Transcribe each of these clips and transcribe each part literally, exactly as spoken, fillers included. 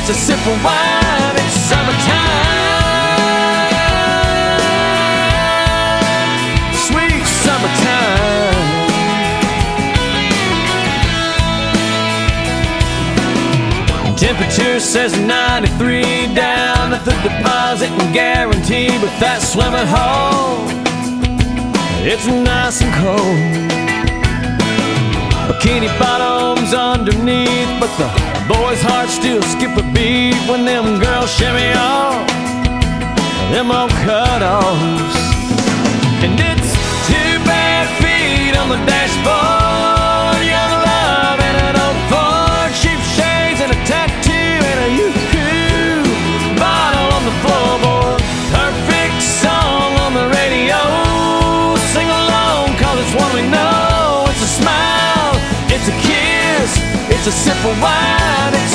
it's a sip of wine, it's summertime, sweet summertime. Temperature says ninety-three down at the deposit and guarantee, but that swimming hole, it's nice and cold. Bikini bottoms underneath, but the boys' hearts still skip a beat when them girls shimmy off them old cutoffs. And it's two bare feet on the dashboard, young love and an old Ford, cheap shades and a tattoo and a yoo-hoo bottle on the floorboard. Perfect song on the radio, sing along 'cause it's one we know. It's a smile, it's a kiss, it's a sip of wine, it's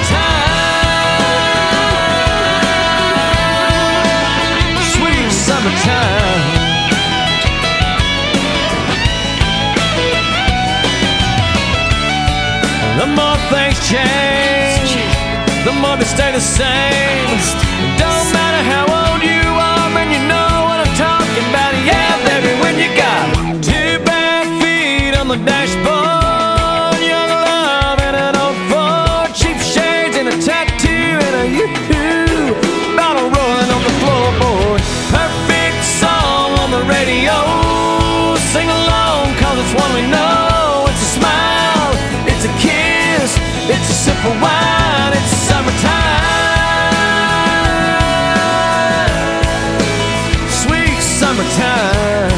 summertime, sweet summertime. The more things change, the more they stay the same. Don't matter how old you are, man, you know what I'm talking about. Yeah, baby, when you got two bare feet on the dashboard, young love and an old Ford, cheap shades and a tattoo and a yoo-hoo bottle rolling on the floorboard. Perfect song on the radio, sing along 'cause it's one we know. It's a smile, it's a kiss, it's a sip of wine, it's summertime, sweet summertime.